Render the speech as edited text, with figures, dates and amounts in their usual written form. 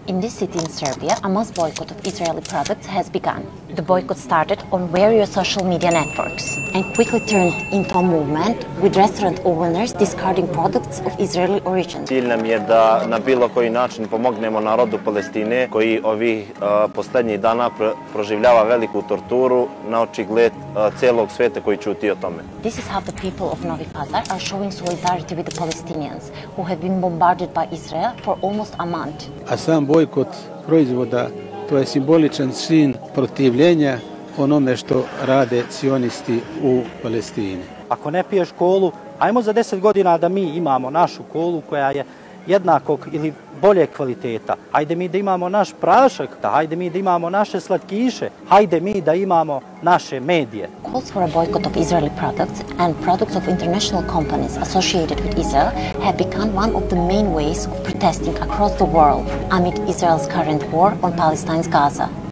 In this city in Serbia, a mass boycott of Israeli products has begun. The boycott started on various social media networks and quickly turned into a movement with restaurant owners discarding products of Israeli origin. Cilj nam je da na bilo koji način pomognemo narodu Palestine koji ovih posljednjih dana proživljava veliku torturu na očigled celog sveta koji ćuti o tome. This is how the people of Novi Pazar are showing solidarity with the Palestinians who have been bombarded by Israel for almost a month. A sam bojkot proizvoda, to je simboličan čin protivljenja onome što rade sionisti u Palestini. Ako ne piješ kolu, ajmo za 10 godina da mi imamo našu kolu koja je jednakog ili bolje kvaliteta. Hajde mi da imamo naš prašak, hajde mi da imamo naše slatkiše, hajde mi da imamo naše medije. Calls for a boycott of Israeli products and products of international companies associated with Israel have become one of the main ways of protesting across the world amid Israel's current war on Palestine's Gaza.